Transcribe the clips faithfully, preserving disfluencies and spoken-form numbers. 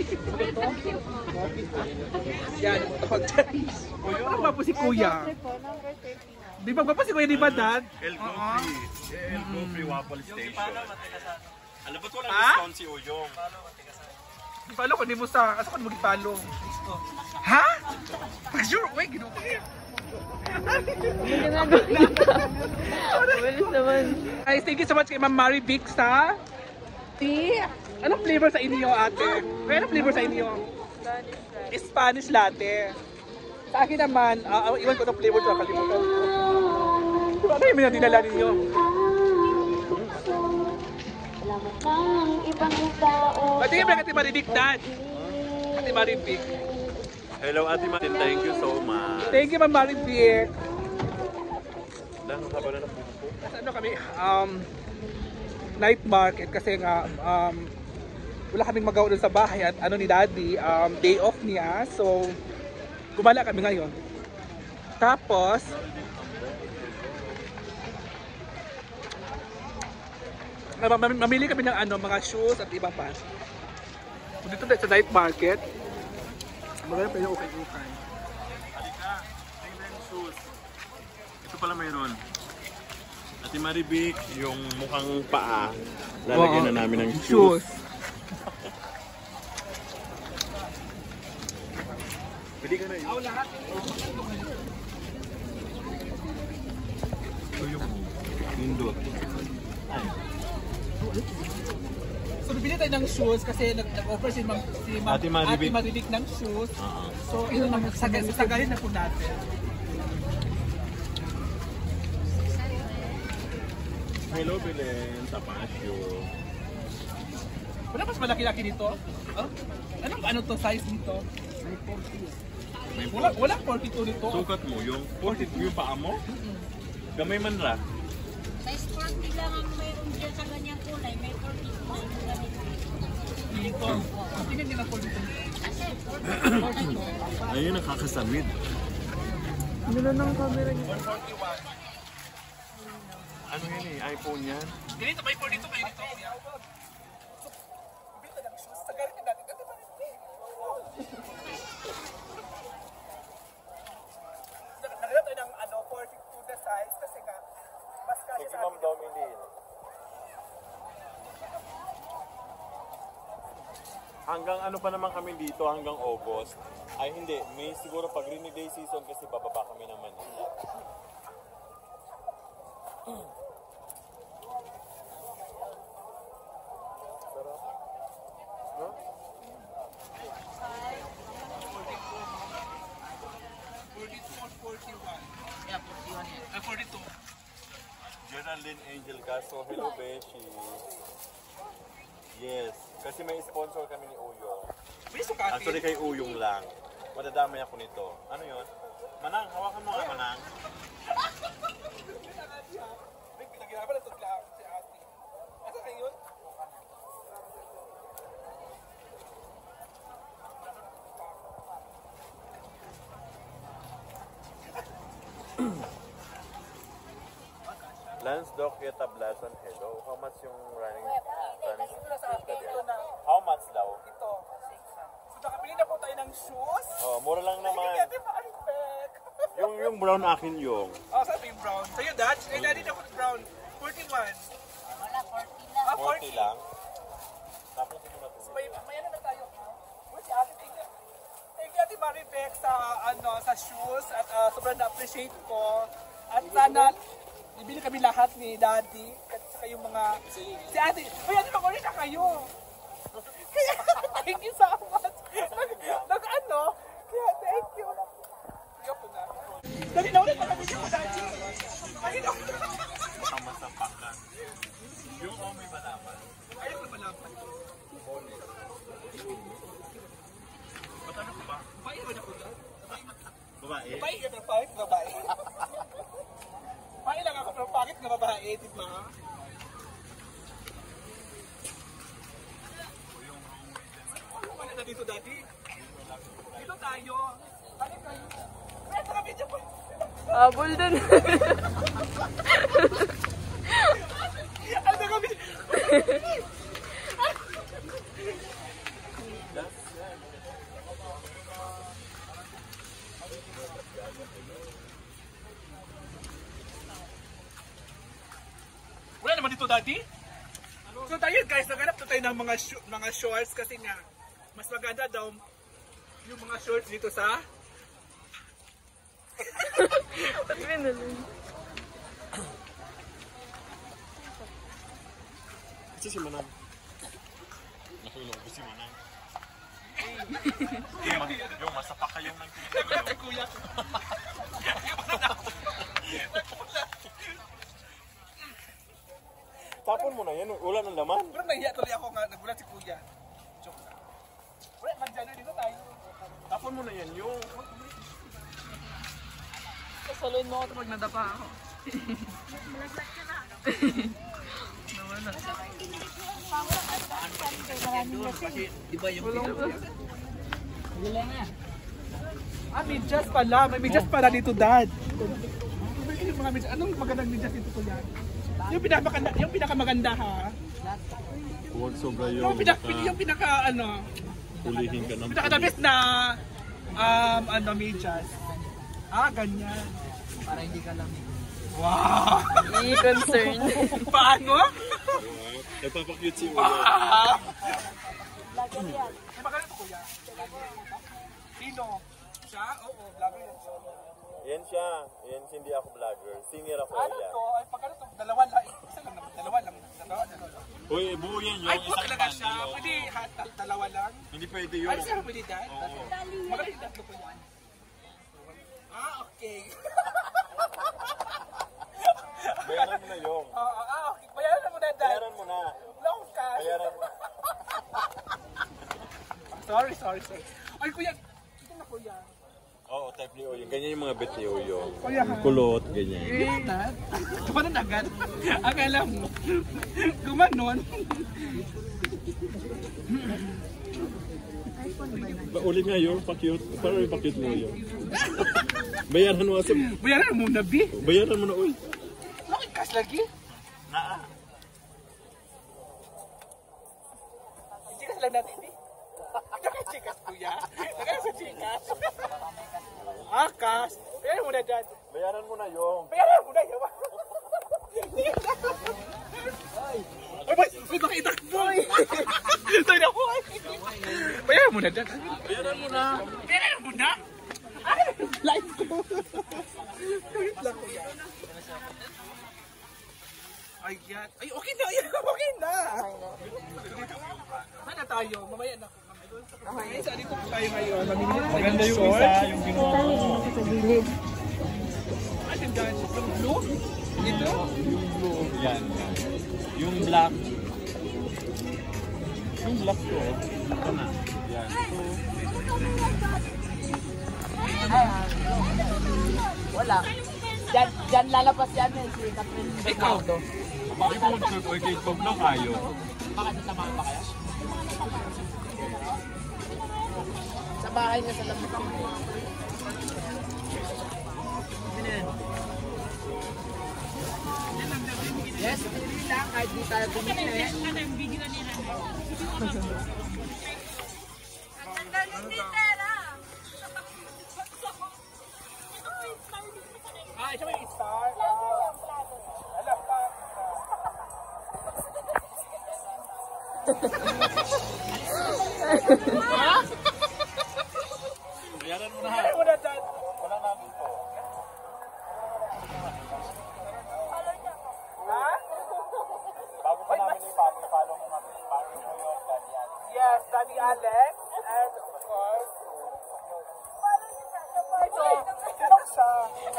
Yan. Parang ba po si Kuya? Di ba ba po si Kuya, di ba, Dad? El Gofri. El Gofri Waffle Station. Alam ba't walang Ha? discount si Uyong? Follow ko, di mo sa... Asa ko na mag-follow? Ha? Sure, wait, ginawa ko yan. Walis naman. Guys, thank you so much kay Ma'am Mary Vic sa tea. Anong flavor sa inyo, ate? May anong flavor sa inyo? Spanish latte. Sa akin naman, uh, iwan ko itong flavor ito, kalimutan ko. Diba, ano yung minadinala ninyo? Patingin ba Ate Mary Vic, Dad? Ate Mary Vic. Hello Ate Martin, thank you so much. Thank you, Ma'am Mary Vic. Dahil haba na ng buko. Kasi ano kami, um, night market kasi nga, um, wala kaming magawa doon sa bahay at ano ni Daddy, um, day off niya. So, gumala kami ngayon. Tapos, mamili kami ng ano, mga shoes at iba pa. So, dito tayo sa night market. Maganda pa yung ukay-ukay. Halika, tingnan yung shoes. Ito pala mayroon. Ate Maribik, yung mukhang paa, lalagyan na namin ng shoes. Pwede ka na yun. Ako lahat. Ito yung nindot. So, bibili tayo ng shoes kasi nag-offer si, Ma'am, si Ma'am Ate Maribik. Ate Maribik ng shoes. Uh-huh. So, ito na, sasagalin na po natin. Hello Belen, Tapasyo. Wala mas malaki-laki dito? Oh? Anong ano to size nito? May Wala, wala forty-two dito. sukat mo, yung forty-two yung paa mo? Gamay man ra. Size forty lang ang mayroon dyan sa ganyang kulay. May forty-two na yung ganito. Dito. Tingnan niyo na forty-two. Kasi Ayun, nakakasamid. Ano na ng camera niya? one forty-one. Ano yan eh, iPhone yan? Ganito, may forty-two kayo dito. Bibili tayo ng shoes. Sagalin din natin. Ate Maribik. Naghanap tayo ng ano, forty-two na size kasi nga mas kasi sa atin. Dominic. Hanggang ano pa naman kami dito, hanggang August. Ay hindi, may siguro pag rainy day season kasi bababa kami ng Manila. Sarap. No? forty-two or forty-one? Yeah, forty-one yan. Ah, forty-two. Geraldine Angel Castro, hello Beshi. Yes, kasi may sponsor kami ni Uyong. May sukatin. Actually kay Uyong lang. Madadamay ako nito. Ano yun? Manang, hawakan mo nga Manang. May pinag-irapan na tutla si ate. Asa kayo yun? Lance Doc Tablasan, hello. How much yung running? running Ito na sa akin. Ito na. How much daw? Ito. So nakabili na po tayo ng shoes. Oh, mura lang naman. Hindi natin ma-unpack. Yung yung brown akin yung. Oh, sabi yung brown. Sa'yo, Dad? Ay, Daddy na po brown. forty-one. wala, forty lang. Ah, forty forty. lang. Tapos mo na So, may, may ano na tayo. Uy, si ate, thank you. Thank you, Ate Maribek, sa, ano, sa shoes. At uh, sobrang na-appreciate ko. At sana, bibili kami lahat ni Daddy. At saka yung mga... Si ate, uy, ate, mag-ulit na kayo. Kaya, thank you so much. Nag, nag ano? Kaya, thank you. Kaya po na. Dali na ulit, makabili ko, Daddy. Ay, no. Tama sa paklan. Yung oh, may malaman. Ayaw na malaman. Patanong ko ba? Babae ba na ko, Dad? Babae? Babae ka pero pangit na babae. Babae lang ako pero pangit na babae, di ba? Ano na dito, Daddy? Dito tayo. Ano kayo? Kaya sa video po. Habol din. Ano na kami? ayun guys, naganap na tayo ng mga, sh- mga shorts kasi nga, mas maganda daw yung mga shorts dito sa... Ba't ganun? Ito si Manang. Nakulong ko si Manang. yung, yung masapa kayong nang Ay, kuya. Tapon mo na yan, ulan ng laman. Pero nahiya tuloy ako nga, nagulat si kuya. Joke lang. Wala, man dito tayo. Tapon mo na yan, yung... Sasaluin mo ako ito pag nadapa ako. Nawala. Ah, medyas pala. May medyas pala dito, Dad. Yung mga medyas. Anong magandang medyas dito, kuya? Yung pinakamaganda, yung pinakamaganda ha. Huwag sobra yung... Yung pinaka, yung pinaka ano, Hulihin ka ng... pinaka the best na um ano medyas. Ah, ganyan. Para hindi ka lang. Wow! I-concern. Paano? Nagpapakute si Ulo. Ah! Ay, maganda to, kuya. Sino? Siya? Oo, vlogger yan siya. Yan siya. Yan hindi ako vlogger. Singer ako Ano yan. to? Ay, pag ano to? Dalawa lang. Isa lang naman. Dalawa lang. Dalawa, dalawa lang. Uy, buo yan yung Ay, po isang talaga siya. bundle, oh. Pwede ha, dal- dalawa lang. Hindi pwede yun. Ay, siya pwede dad? Oo. Maganda yung tatlo ko yan. Ah, okay. Bayaran mo na yung. Ah, ah, ah, okay. Bayaran na mo na, dad. Bayaran mo na. Long cash. Bayaran mo. Sorry, sorry, sorry. Ay, kuya. Ito na, kuya. Oo, type ni Oyong. Ganyan yung mga bet ni Oyong. Kuya, ha? Kulot, ganyan. Eh, dad. Paano agad? Akala mo. Gumanon. Ba, ulit nga yung pa-cute. Parang yung pa-cute mo yung. Bayaran mo kasi. Bayaran mo na, B. Bayaran mo na, uy. Bakit cash lagi? Naa. Chikas lang natin, B. Naka-chikas, kuya. Naka-chikas. Ah, cash. Bayaran mo na, dad. Bayaran mo na yung. Bayaran mo na, yawa. Ay, boy! May baka itakbo! Tayo na ako! Bayaran mo na, dad. Bayaran mo na. Bayaran mo na! Ay, live ko! Wait lang, kuya. Ay, yan. Ay, okay na! Ay, okay na! Saan na tayo? Mamaya na. Okay, saan dito tayo ngayon? Maganda yung isa, yung ginawa. Ay, yung dyan. Yung blue? Ito? Yung blue. Yan. Yung black. Yung black to. Ito na. Yan. Wala. Diyan, diyan lalabas yan eh, si Catherine Ikaw. Bernardo. Bakit mo mag-trip o kay Pablo kayo? Bakit sasamahan ba kayo? Sa bahay niya sa labas. Yes, hindi lang. Kahit di tayo tumili. Ah, ito may star. Alam pa. Bayaran mo na ha. Bayaran mo na, dad. Wala namin to. Ha? Bago pa namin i-follow, follow mo namin. Follow mo yung Daddy Alex. Yes, Daddy Alex. And of course, ito. Sino siya?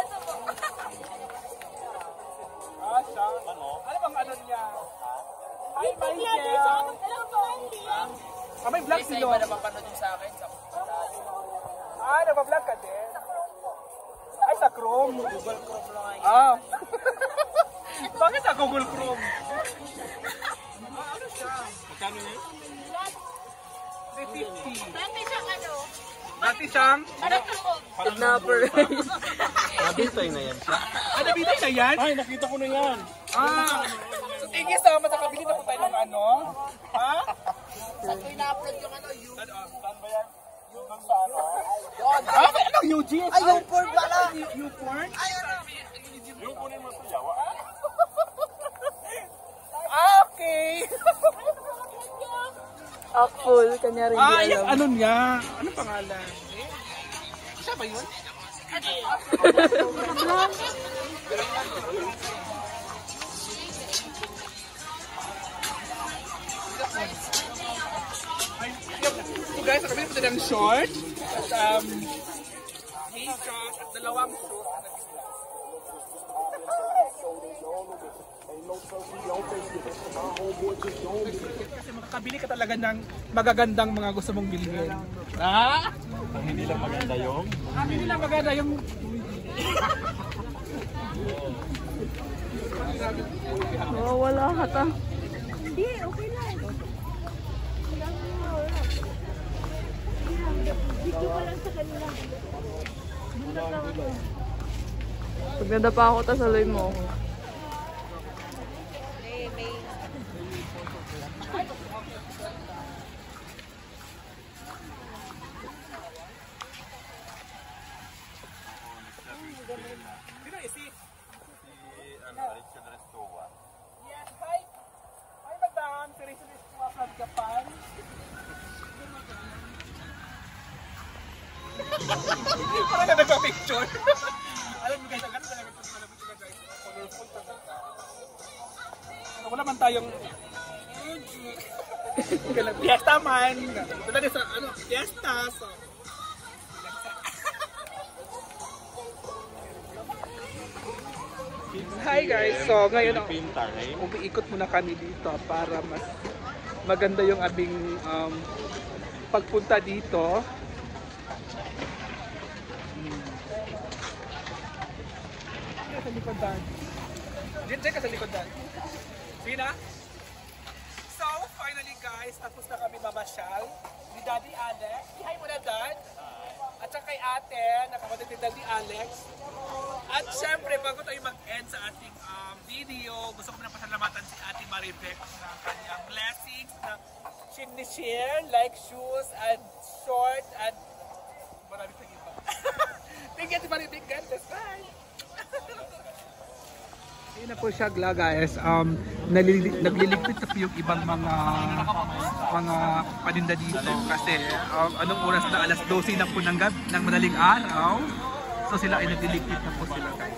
Ah, siya. Ano? Ano bang ano niya? Hi, Michael. Ah, may vlog Isa sino? iba na mapanood yung sa akin. Sa Ah, nagpa-vlog ka din? Ay, sa Chrome. Google Chrome lang ay. Ah. Bakit sa Google Chrome? Ah, ano siya? Magkano niya? three fifty. Dati siyang ano, Dati siyang? Kidnapper. Nabintay na yan siya. Ah, nabitay na yan? Ay, nakita ko na yan. Ah. So, tingin sa mata kabili na po tayo ng ano? Ha? Sa pina-upload yung ano, yung... Ano? Saan ba yan? Yung doon sa ano? Yun. Ah, may ano? Eugene? Ay, yung porn pala. Yung porn? Yung kunin mo ito, yawa. Ah, okay. Akful, kanya rin Ah, di yung alam. ano niya? Ano pangalan? Eh? Siya ba yun? So guys, kami po ng short. At um, makeup at dalawang shoes. Kasi makakabili ka talaga ng magagandang mga gusto mong bilhin. Ha? Kung hindi lang maganda yung... Ah, hindi lang maganda yung... Oh, wala ka ta. Hindi, okay lang. Video ka lang sa kanila. Bundag lang ako. Pag nadapa ako, tasaloy mo ako. Sino isi? ano, Richard Restowa. Yes, hi! Hi, madam! Si Rachel is from Japan. Parang na nagpa-picture. Alam mo guys, ang ganda talaga ito sa picture guys. Colorful talaga. So, wala man tayong... Fiesta man! Ito na din sa ano, fiesta. So, hi guys! So ngayon Philippine time. umiikot muna kami dito para mas maganda yung aming um, pagpunta dito. Hmm. Diyan sa likod dan. Diyan diyan ka sa likod dan. Sige na. So finally guys, tapos na kami mamasyal ni Daddy Alex. Hi muna Dad. At saka kay ate, nakapatid ni Daddy Alex. At syempre, bago tayo mag-end sa ating um, video, gusto ko na pasalamatan si Ate Maribek ng kanyang blessings na share like shoes and short and marami sa iba. Thank you Ate Maribek, God bless. Bye! Ayun na po siya guys, um, nagliligpit na po yung ibang mga mga paninda dito kasi um, anong oras na alas dose na po ng, gab ng madaling araw. So sila ay nagliligpit na po sila guys.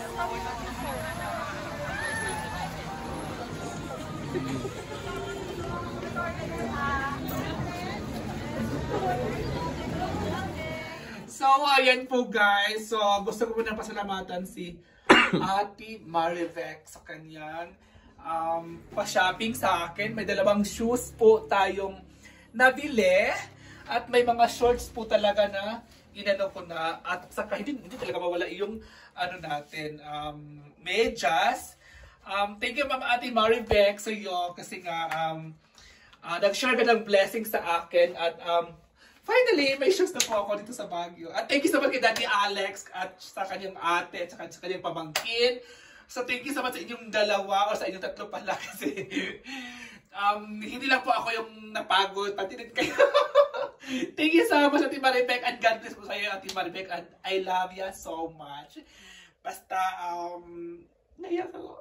So ayan po guys, so gusto ko muna pasalamatan si Ate Marivec sa kanyang um, pa-shopping sa akin. May dalawang shoes po tayong nabili at may mga shorts po talaga na inano ko na at saka hindi, hindi talaga mawala yung ano natin, um, medyas. Um, thank you Ma'am Ate Marivec sa iyo kasi nga um, uh, nag-share ka ng blessing sa akin at um, finally, may shoes na po ako dito sa Baguio. At thank you so much kay Daddy Alex at sa kanyang ate at sa kanyang pamangkin. So thank you so much sa inyong dalawa o sa inyong tatlo pala kasi um, hindi lang po ako yung napagod, pati rin kayo. Thank you so much Ate Maribek and God bless po sa iyo Ate Maribek and I love you so much. Basta, um, naiyak ako.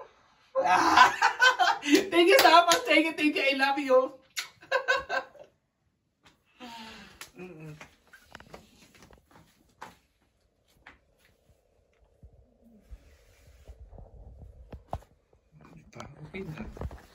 Thank you so much, thank you, thank you, I love you. Mm-mm. Okay na.